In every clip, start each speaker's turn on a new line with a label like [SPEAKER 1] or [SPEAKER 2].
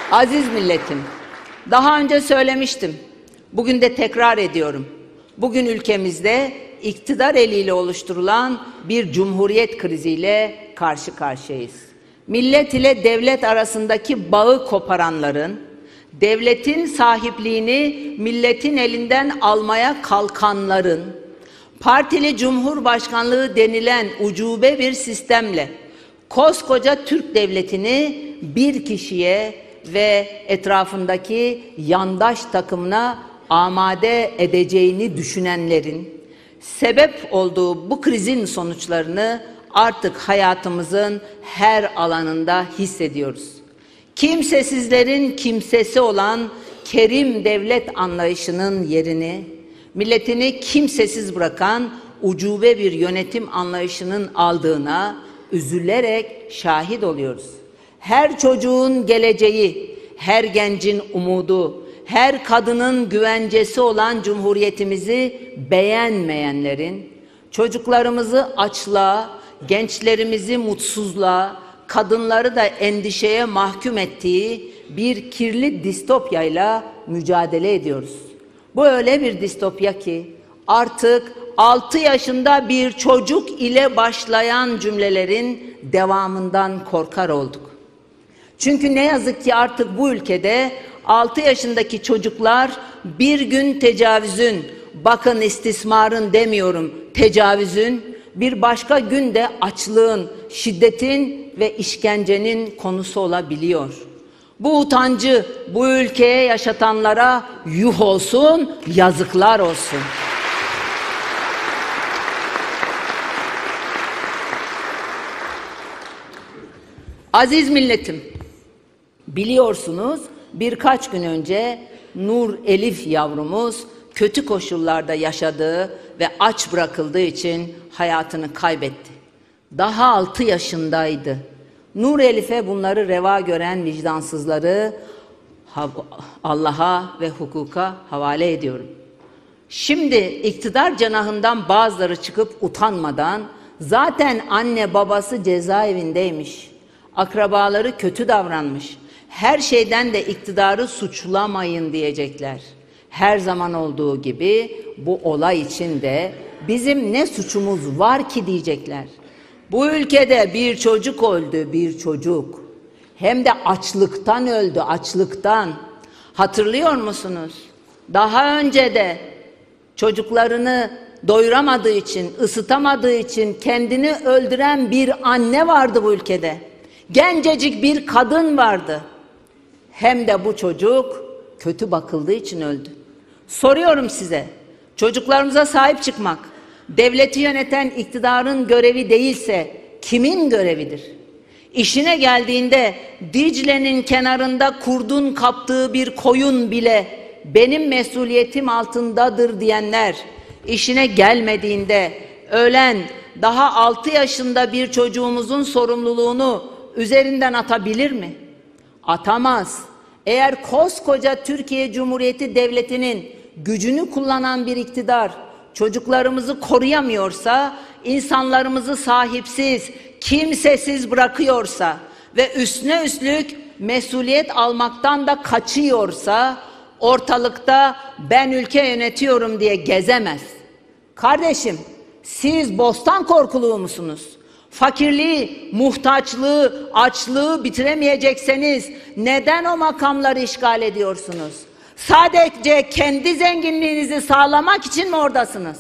[SPEAKER 1] Aziz milletim, daha önce söylemiştim, bugün de tekrar ediyorum. Bugün ülkemizde iktidar eliyle oluşturulan bir cumhuriyet kriziyle karşı karşıyayız. Millet ile devlet arasındaki bağı koparanların, devletin sahipliğini milletin elinden almaya kalkanların, partili cumhurbaşkanlığı denilen ucube bir sistemle koskoca Türk devletini bir kişiye ve etrafındaki yandaş takımına amade edeceğini düşünenlerin sebep olduğu bu krizin sonuçlarını artık hayatımızın her alanında hissediyoruz. Kimsesizlerin kimsesi olan kerim devlet anlayışının yerini, milletini kimsesiz bırakan ucube bir yönetim anlayışının aldığına üzülerek şahit oluyoruz. Her çocuğun geleceği, her gencin umudu, her kadının güvencesi olan cumhuriyetimizi beğenmeyenlerin, çocuklarımızı açlığa, gençlerimizi mutsuzluğa, kadınları da endişeye mahkum ettiği bir kirli distopyayla mücadele ediyoruz. Bu öyle bir distopya ki artık 6 yaşında bir çocuk ile başlayan cümlelerin devamından korkar olduk. Çünkü ne yazık ki artık bu ülkede 6 yaşındaki çocuklar bir gün tecavüzün, bakın istismarın demiyorum, tecavüzün, bir başka günde açlığın, şiddetin ve işkencenin konusu olabiliyor. Bu utancı bu ülkeye yaşatanlara yuh olsun, yazıklar olsun. Aziz milletim, biliyorsunuz birkaç gün önce Nur Elif yavrumuz kötü koşullarda yaşadığı ve aç bırakıldığı için hayatını kaybetti. Daha 6 yaşındaydı. Nur Elif'e bunları reva gören vicdansızları Allah'a ve hukuka havale ediyorum. Şimdi iktidar cenahından bazıları çıkıp utanmadan zaten anne babası cezaevindeymiş, akrabaları kötü davranmış, her şeyden de iktidarı suçlamayın diyecekler. Her zaman olduğu gibi bu olay için de bizim ne suçumuz var ki diyecekler. Bu ülkede bir çocuk öldü, bir çocuk. Hem de açlıktan öldü, açlıktan. Hatırlıyor musunuz? Daha önce de çocuklarını doyuramadığı için, ısıtamadığı için kendini öldüren bir anne vardı bu ülkede. Gencecik bir kadın vardı. Hem de bu çocuk kötü bakıldığı için öldü. Soruyorum size, çocuklarımıza sahip çıkmak, devleti yöneten iktidarın görevi değilse kimin görevidir? İşine geldiğinde Dicle'nin kenarında kurdun kaptığı bir koyun bile benim mesuliyetim altındadır diyenler, işine gelmediğinde ölen daha 6 yaşında bir çocuğumuzun sorumluluğunu üzerinden atabilir mi? Atamaz. Eğer koskoca Türkiye Cumhuriyeti Devleti'nin gücünü kullanan bir iktidar çocuklarımızı koruyamıyorsa, insanlarımızı sahipsiz, kimsesiz bırakıyorsa ve üstüne üstlük mesuliyet almaktan da kaçıyorsa, ortalıkta ben ülke yönetiyorum diye gezemez. Kardeşim, siz bostan korkuluğu musunuz? Fakirliği, muhtaçlığı, açlığı bitiremeyecekseniz neden o makamları işgal ediyorsunuz? Sadece kendi zenginliğinizi sağlamak için mi oradasınız?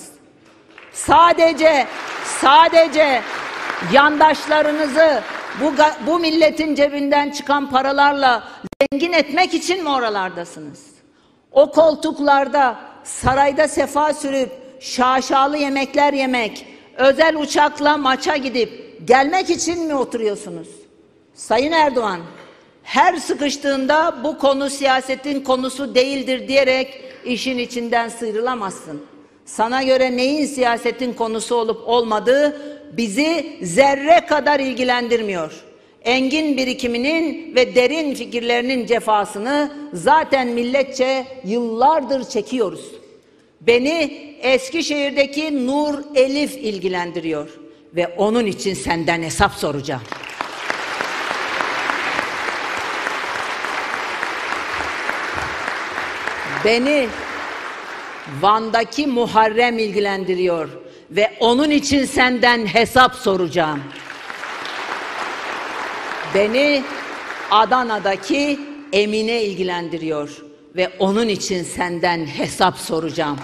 [SPEAKER 1] Sadece yandaşlarınızı bu milletin cebinden çıkan paralarla zengin etmek için mi oralardasınız? O koltuklarda sarayda sefa sürüp şaşalı yemekler yemek, özel uçakla maça gidip gelmek için mi oturuyorsunuz? Sayın Erdoğan, her sıkıştığında bu konu siyasetin konusu değildir diyerek işin içinden sıyrılamazsın. Sana göre neyin siyasetin konusu olup olmadığı bizi zerre kadar ilgilendirmiyor. Engin birikiminin ve derin fikirlerinin cefasını zaten milletçe yıllardır çekiyoruz. Beni Eskişehir'deki Nur Elif ilgilendiriyor ve onun için senden hesap soracağım. Beni Van'daki Muharrem ilgilendiriyor ve onun için senden hesap soracağım. Beni Adana'daki Emine ilgilendiriyor ve onun için senden hesap soracağım.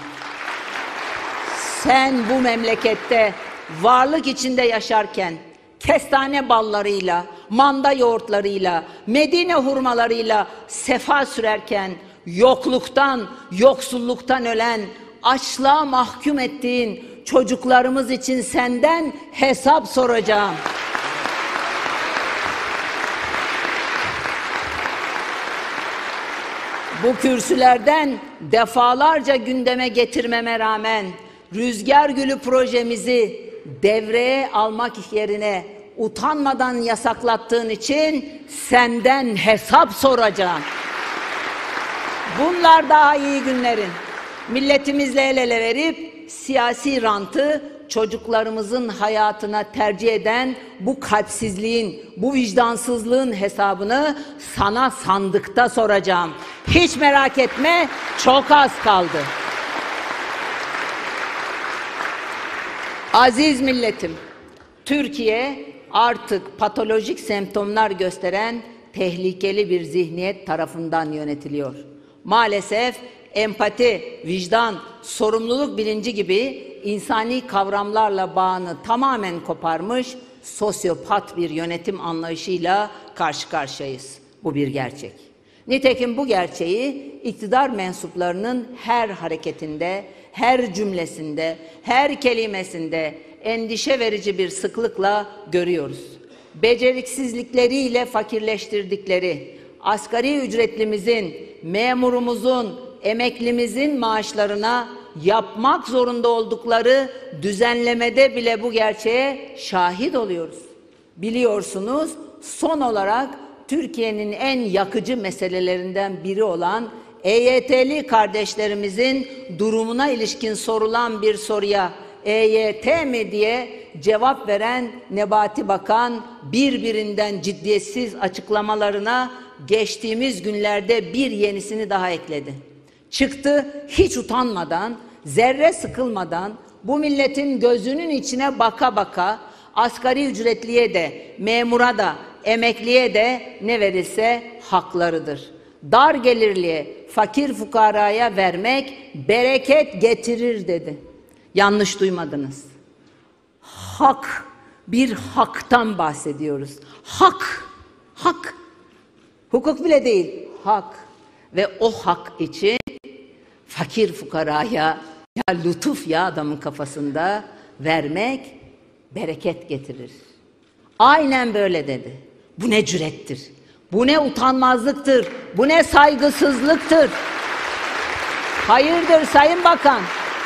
[SPEAKER 1] Sen bu memlekette varlık içinde yaşarken kestane ballarıyla, manda yoğurtlarıyla, Medine hurmalarıyla sefa sürerken yokluktan, yoksulluktan ölen, açlığa mahkum ettiğin çocuklarımız için senden hesap soracağım. Bu kürsülerden defalarca gündeme getirmeme rağmen Rüzgar Gülü projemizi devreye almak yerine utanmadan yasaklattığın için senden hesap soracağım. Bunlar daha iyi günlerin. Milletimizle el ele verip siyasi rantı çocuklarımızın hayatına tercih eden bu kalpsizliğin, bu vicdansızlığın hesabını sana sandıkta soracağım. Hiç merak etme, çok az kaldı. Aziz milletim, Türkiye artık patolojik semptomlar gösteren tehlikeli bir zihniyet tarafından yönetiliyor. Maalesef empati, vicdan, sorumluluk bilinci gibi insani kavramlarla bağını tamamen koparmış sosyopat bir yönetim anlayışıyla karşı karşıyayız. Bu bir gerçek. Nitekim bu gerçeği iktidar mensuplarının her hareketinde, her cümlesinde, her kelimesinde endişe verici bir sıklıkla görüyoruz. Beceriksizlikleriyle fakirleştirdikleri, asgari ücretlimizin, memurumuzun, emeklimizin maaşlarına yapmak zorunda oldukları düzenlemede bile bu gerçeğe şahit oluyoruz. Biliyorsunuz, son olarak Türkiye'nin en yakıcı meselelerinden biri olan EYT'li kardeşlerimizin durumuna ilişkin sorulan bir soruya EYT mi diye cevap veren Nebati Bakan birbirinden ciddiyetsiz açıklamalarına geçtiğimiz günlerde bir yenisini daha ekledi. Çıktı hiç utanmadan, zerre sıkılmadan bu milletin gözünün içine baka baka asgari ücretliye de, memura da, emekliye de ne verilse haklarıdır. Dar gelirliye, fakir fukaraya vermek bereket getirir dedi. Yanlış duymadınız. Hak, bir haktan bahsediyoruz. Hak, hak. Hukuk bile değil, hak. Ve o hak için fakir fukaraya, ya lütuf ya adamın kafasında vermek bereket getirir. Aynen böyle dedi. Bu ne cürettir, bu ne utanmazlıktır, bu ne saygısızlıktır. Hayırdır Sayın Bakan?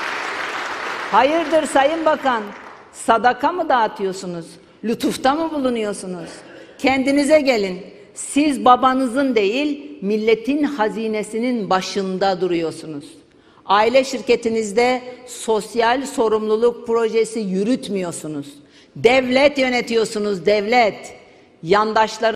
[SPEAKER 1] Hayırdır Sayın Bakan? Sadaka mı dağıtıyorsunuz? Lütufta mı bulunuyorsunuz? Kendinize gelin. Siz babanızın değil, milletin hazinesinin başında duruyorsunuz. Aile şirketinizde sosyal sorumluluk projesi yürütmüyorsunuz. Devlet yönetiyorsunuz, devlet. Yandaşları